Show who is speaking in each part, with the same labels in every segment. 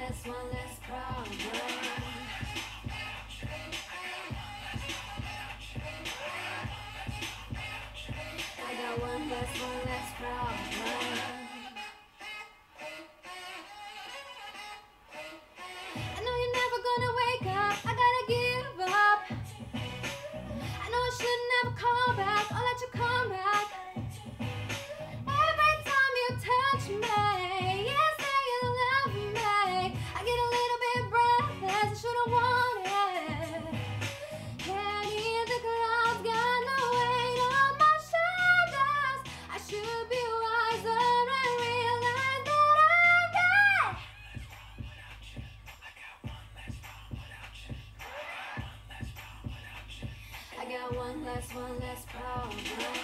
Speaker 1: one less problem. I got one less problem. I know you're never gonna wake up. I gotta give up. I know I should never call back or let you come back. Every time you touch me, you say you love me. I get a little bit breathless. I should've wanted. Can't hear the clouds, got no weight on my shoulders. I should be wiser and realize that I got one less problem.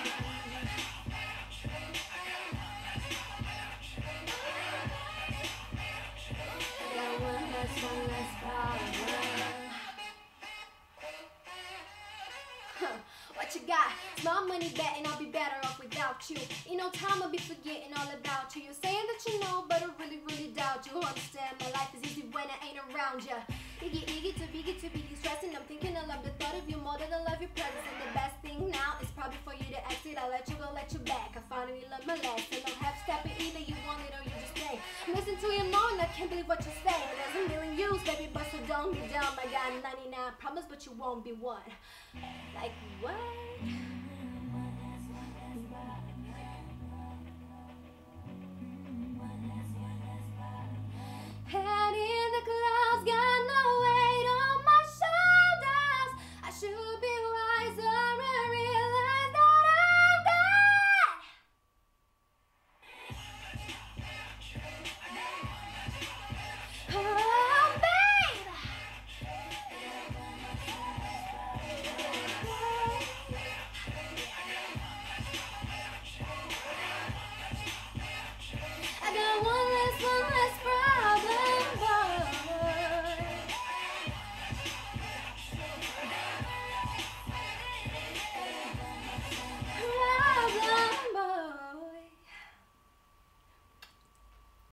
Speaker 1: I got one less problem. What you got? Small money betting I'll be better off without you. In no time I'll be forgetting all about you. You're saying that you know, but I really doubt you. Understand my life is easy when I ain't around ya. Eager to be stressing. I'm thinking I love the thought of you more than I love your presence. And the best thing now is probably for you to exit. I'll let you go, let you back. I finally learned my lesson. Don't have to step it either. You want it or you just stay. Listen to you more and I can't believe what you're saying. There's a million yous, baby, but so don't be dumb. I got 99 problems, but you won't be one. Like what?